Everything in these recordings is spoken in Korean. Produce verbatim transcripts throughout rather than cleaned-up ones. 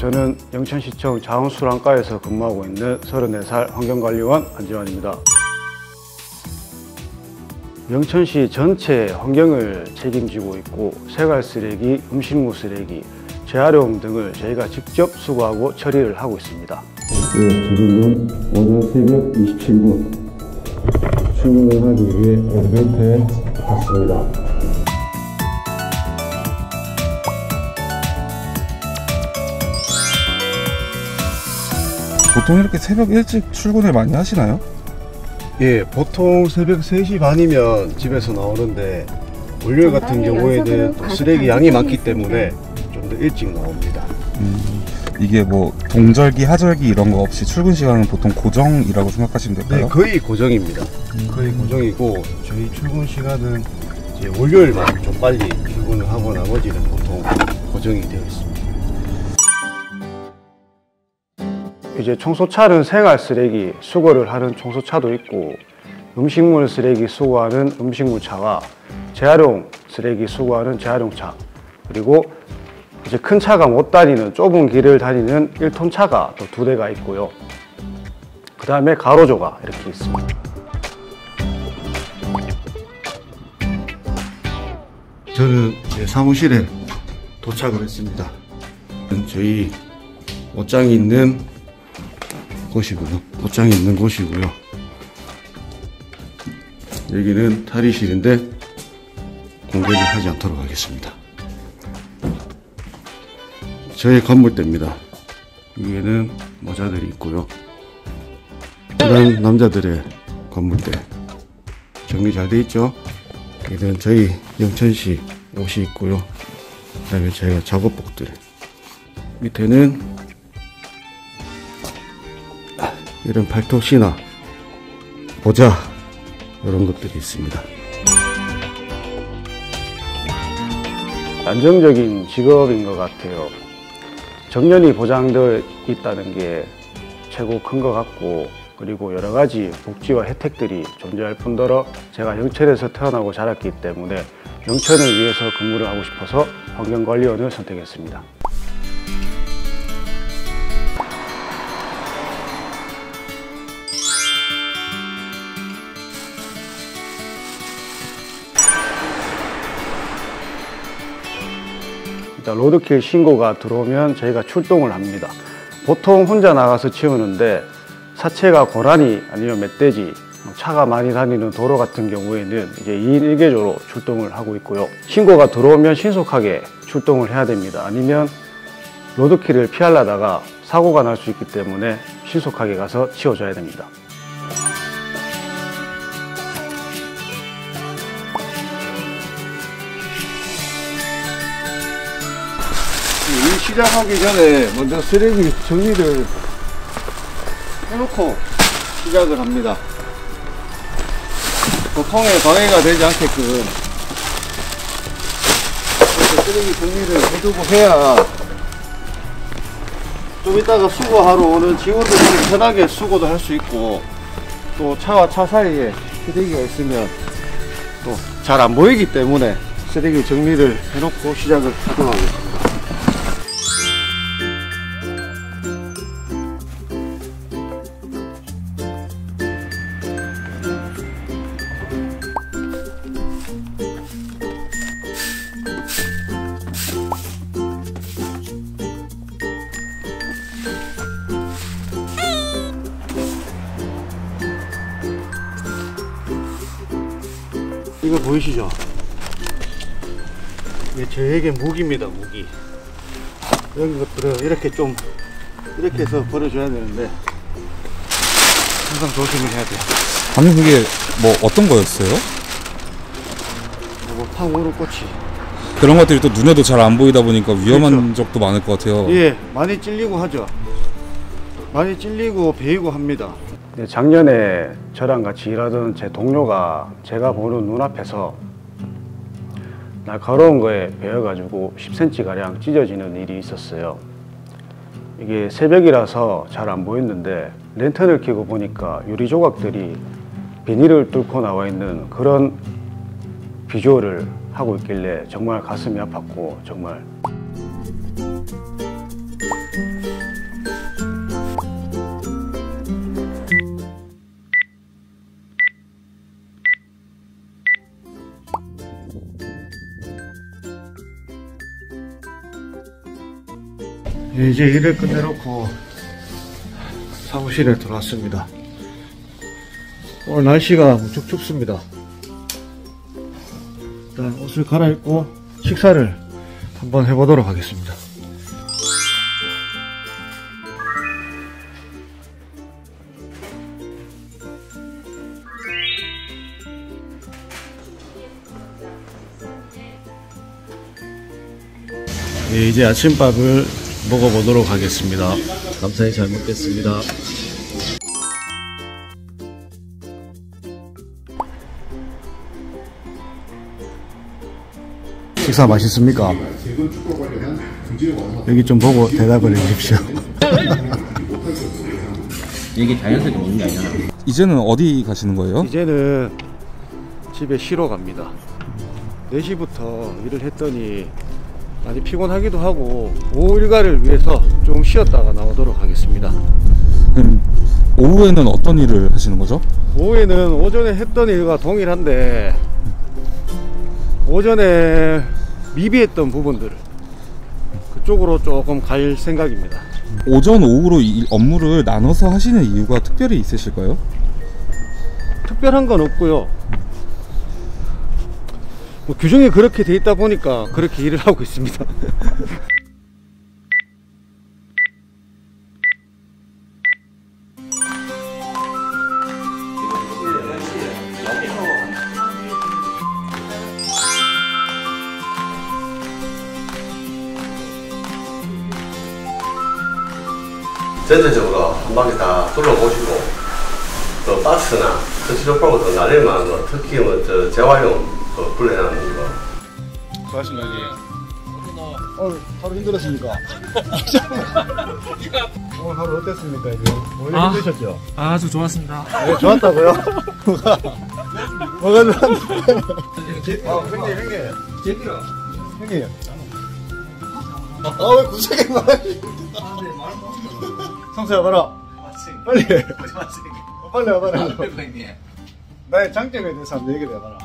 저는 영천시청 자원수랑과에서 근무하고 있는 서른네 살 환경관리원 안지환입니다. 영천시 전체 환경을 책임지고 있고 생활쓰레기, 음식물 쓰레기, 재활용 등을 저희가 직접 수거하고 처리를 하고 있습니다. 네, 지금은 오전 새벽 이십칠 분 출근을 하기 위해 엘리베이터에 탔습니다. 보통 이렇게 새벽 일찍 출근을 많이 하시나요? 예, 보통 새벽 세 시 반이면 집에서 나오는데 월요일 같은 경우에는 또 쓰레기 양이 많기 때문에 좀 더 일찍 나옵니다. 음, 이게 뭐 동절기, 하절기 이런 거 없이 출근 시간은 보통 고정이라고 생각하시면 될까요? 네, 거의 고정입니다. 음. 거의 고정이고 저희 출근 시간은 이제 월요일만 좀 빨리 출근을 하고 나머지는 보통 고정이 되어 있습니다. 이제 청소차는 생활 쓰레기 수거를 하는 청소차도 있고 음식물 쓰레기 수거하는 음식물차와 재활용 쓰레기 수거하는 재활용차, 그리고 이제 큰 차가 못 다니는 좁은 길을 다니는 일 톤 차가 또 두 대가 있고요. 그 다음에 가로조가 이렇게 있습니다. 저는 제 사무실에 도착을 했습니다. 저희 옷장이 있는 곳이고요. 옷장이 있는 곳이고요. 여기는 탈의실인데 공개를 하지 않도록 하겠습니다. 저희 건물대입니다. 위에는 모자들이 있고요. 그다음 남자들의 건물대 정리 잘 돼 있죠? 여기는 저희 영천시 옷이 있고요. 그 다음에 저희가 작업복들, 밑에는 이런 발톱이나 모자 이런 것들이 있습니다. 안정적인 직업인 것 같아요. 정년이 보장되어 있다는 게 최고 큰 것 같고, 그리고 여러 가지 복지와 혜택들이 존재할 뿐더러 제가 영천에서 태어나고 자랐기 때문에 영천을 위해서 근무를 하고 싶어서 환경관리원을 선택했습니다. 로드킬 신고가 들어오면 저희가 출동을 합니다. 보통 혼자 나가서 치우는데 사체가 고라니 아니면 멧돼지, 차가 많이 다니는 도로 같은 경우에는 이제 이 인 일 개조로 출동을 하고 있고요. 신고가 들어오면 신속하게 출동을 해야 됩니다. 아니면 로드킬을 피하려다가 사고가 날 수 있기 때문에 신속하게 가서 치워줘야 됩니다. 일 시작하기 전에 먼저 쓰레기 정리를 해놓고 시작을 합니다. 교통에 방해가 되지 않게끔 이렇게 쓰레기 정리를 해두고 해야 좀 이따가 수거하러 오는 직원들이 편하게 수거도 할 수 있고, 또 차와 차 사이에 쓰레기가 있으면 또 잘 안 보이기 때문에 쓰레기 정리를 해놓고 시작을 하도록 하겠습니다. 이거 보이시죠? 이게 저에게 무기입니다, 무기. 이런 것들을 이렇게 좀 이렇게 해서 버려줘야 되는데 항상 조심을 해야 돼요. 아니, 그게 뭐 어떤 거였어요? 뭐 탕후루 꼬치, 그런 것들이 또 눈에도 잘 안 보이다 보니까 위험한 그렇죠. 적도 많을 것 같아요. 예, 많이 찔리고 하죠. 많이 찔리고 베이고 합니다. 네, 작년에 저랑 같이 일하던 제 동료가 제가 보는 눈앞에서 날카로운 거에 베어가지고 십 센티미터 가량 찢어지는 일이 있었어요. 이게 새벽이라서 잘 안 보였는데 랜턴을 켜고 보니까 유리 조각들이 비닐을 뚫고 나와 있는 그런 비주얼을 하고 있길래 정말 가슴이 아팠고, 정말 예, 이제 일을 끝내놓고 사무실에 들어왔습니다. 오늘 날씨가 무척 춥습니다. 일단 옷을 갈아입고 식사를 한번 해보도록 하겠습니다. 예, 이제 아침밥을 먹어보도록 하겠습니다. 감사히 잘 먹겠습니다. 식사 맛있습니까? 여기 좀 보고 대답을 해주십시오. 이게 자연스럽게 먹는 게 아니잖아. 이제는 어디 가시는 거예요? 이제는 집에 쉬러 갑니다. 네 시부터 일을 했더니 많이 피곤하기도 하고 오후 일과를 위해서 좀 쉬었다가 나오도록 하겠습니다. 그럼 오후에는 어떤 일을 하시는 거죠? 오후에는 오전에 했던 일과 동일한데 오전에 미비했던 부분들 그쪽으로 조금 갈 생각입니다. 오전, 오후로 이 업무를 나눠서 하시는 이유가 특별히 있으실까요? 특별한 건 없고요. 뭐 규정이 그렇게 돼 있다 보니까 그렇게 일을 하고 있습니다. 전체적으로 한 바퀴 다 둘러보시고 또 박스나 터치로 풀고 더 날릴 만한 거, 특히 뭐 저 재활용 그 불려나는 거. 수고하셨습니다. 오늘 하루 힘들었습니까? 오늘 하루 어땠습니까? 이제 오늘 아. 힘드셨죠? 아주 좋았습니다. 네, 좋았다고요? 뭐가 뭐가 좋았는데? 아, 형님, 형님. 제기로. 형님. 아, 왜 구색이 말하지? 성수야, 봐라. 빨리. 어, 빨리 와봐라. 나의 장점에 대해서 한번 얘기를 해봐라.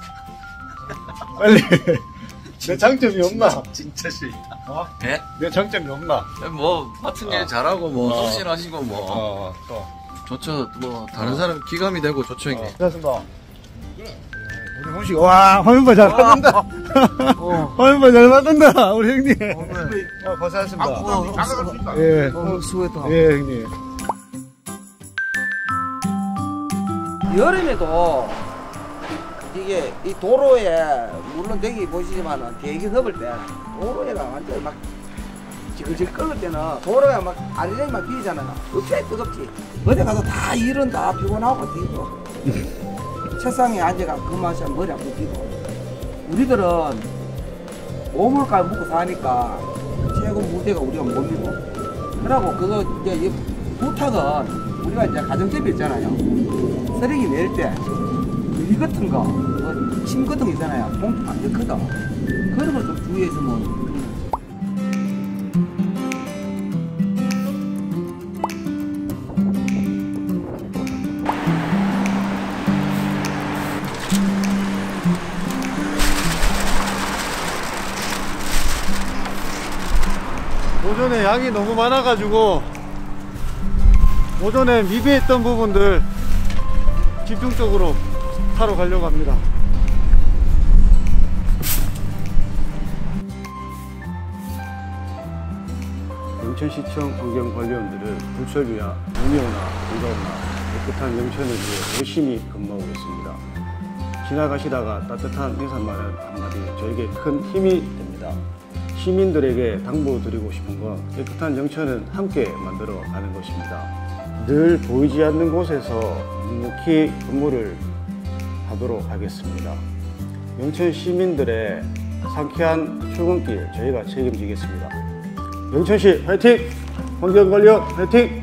빨리. 내 장점이 없나? 진짜 싫다. 어? 예? 내 장점이 없나? 뭐 같은 일 어. 잘하고 뭐 어. 솜씨하시고 뭐 어, 또. 좋죠. 뭐 다른 사람 기감이 되고 좋죠 형님. 고맙습니다. 우리 홍식, 와, 화면봐 잘 만든다. 화면봐 잘 만든다, 우리 형님. 어, 고생하셨습니다. 예. 어, 수고했다. 예, 형님. 여름에도 이게 이 도로에 물론 대기 보시지만은 대기 덮을 때 도로에가 완전히 막 지글지글 끓을 때는 도로에 막 아리랑이 막 비잖아요. 어째 뜨겁지. 어디 가서 다 일은 다 피곤하고 뛰고 책상에 앉아가 그만서 머리 아프고 우리들은 오물까지 먹고 사니까 최고 무대가 우리가 못 믿고 그러고 그거 이제 이 부탁은 우리가 이제 가정집이 있잖아요. 쓰레기 낼 때 이 같은 거, 뭐, 침 같은 거 있잖아요. 봉투 완전 크다. 그런 걸 좀 주의했으면. 오전에 양이 너무 많아가지고 오전에 미비했던 부분들 집중적으로 하러 가려고 합니다. 영천시청 환경관리원들은 불철주야 문효나 건강나 깨끗한 영천을 위해 열심히 근무하고 있습니다. 지나가시다가 따뜻한 인사말은 한마디 저에게 큰 힘이 됩니다. 시민들에게 당부드리고 싶은 건 깨끗한 영천은 함께 만들어 가는 것입니다. 늘 보이지 않는 곳에서 묵묵히 근무를 하도록 하겠습니다. 영천 시민들의 상쾌한 출근길 저희가 책임지겠습니다. 영천시 화이팅! 환경관리원 화이팅!